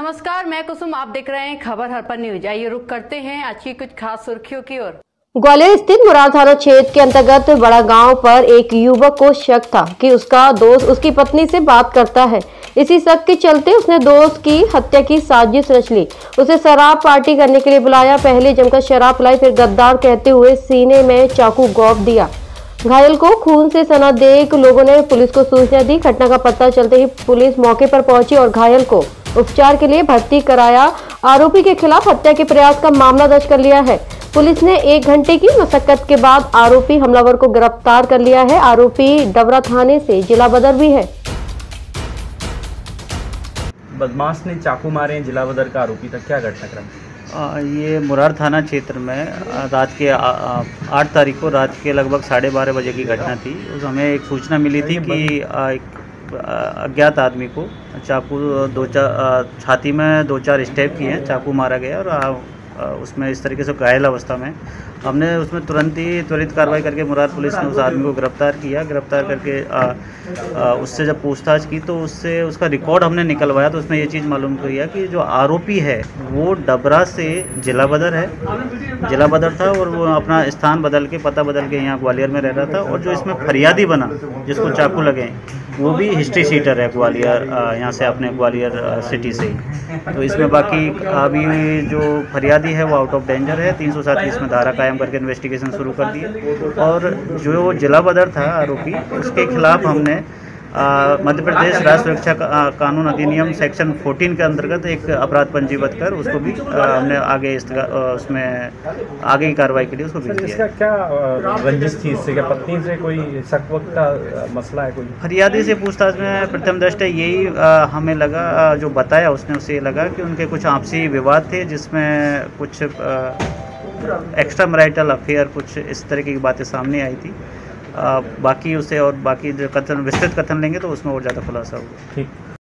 नमस्कार, मैं कुसुम। आप देख रहे हैं खबर हरपन न्यूज। आइए रुक करते हैं आज की कुछ खास सुर्खियों की ओर। ग्वालियर स्थित मुरार थाना क्षेत्र के अंतर्गत बड़ा गांव पर एक युवक को शक था कि उसका दोस्त उसकी पत्नी से बात करता है। इसी शक के चलते उसने दोस्त की हत्या की साजिश रच ली। उसे शराब पार्टी करने के लिए बुलाया। पहले जमकर शराब पिलाई, फिर गद्दार कहते हुए सीने में चाकू घोंप दिया। घायल को खून से सना देख लोगों ने पुलिस को सूचना दी। घटना का पता चलते ही पुलिस मौके पर पहुंची और घायल को उपचार के लिए भर्ती कराया। आरोपी के खिलाफ हत्या के प्रयास का मामला दर्ज कर लिया है। पुलिस ने 1 घंटे की मशक्कत के बाद आरोपी हमलावर को गिरफ्तार कर लिया है। आरोपी डबरा थाने से जिला बदर भी है। बदमाश ने चाकू मारे, जिला बदर का आरोपी था। क्या घटनाक्रम? ये मुरार थाना क्षेत्र में रात के 8 तारीख को रात के लगभग 12:30 बजे की घटना थी। उस हमें एक सूचना मिली थी कि एक अज्ञात आदमी को चाकू छाती में 2-4 स्टेप किए हैं, चाकू मारा गया और उसमें इस तरीके से घायल अवस्था में हमने उसमें तुरंत ही त्वरित कार्रवाई करके मुरार पुलिस ने उस आदमी को गिरफ्तार किया। गिरफ्तार करके उससे जब पूछताछ की तो उससे उसका रिकॉर्ड हमने निकलवाया तो उसमें ये चीज़ मालूम किया कि जो आरोपी है वो डबरा से जिला बदर है, जिला बदर था और वो अपना स्थान बदल के पता बदल के यहाँ ग्वालियर में रह रहा था। और जो इसमें फरियादी बना जिसको चाकू लगे वो भी हिस्ट्री सीटर है ग्वालियर, यहाँ से अपने ग्वालियर सिटी से ही। तो इसमें बाकी अभी जो फरियादी है वो आउट ऑफ डेंजर है। 337 में धारा कायम करके इन्वेस्टिगेशन शुरू कर दी है। और जो जिला बदर था आरोपी, उसके खिलाफ हमने मध्य प्रदेश राष्ट्र सुरक्षा कानून अधिनियम सेक्शन 14 के अंतर्गत एक अपराध पंजीबद्ध कर उसको भी हमने आगे उसमें आगे की कार्रवाई के लिए उसको भेज दिया। इसका क्या रंजिश थी इससे? क्या पत्नी से कोई शक वक्त का मसला है? कोई फरियादी से पूछताछ में प्रथम दृष्टया यही हमें लगा, जो बताया उसने उसे लगा कि उनके कुछ आपसी विवाद थे जिसमें कुछ एक्स्ट्रा मैरिटल अफेयर, कुछ इस तरह की बातें सामने आई थी। बाकी उसे और बाकी जो कथन विस्तृत कथन लेंगे तो उसमें और ज़्यादा खुलासा होगा। ठीक।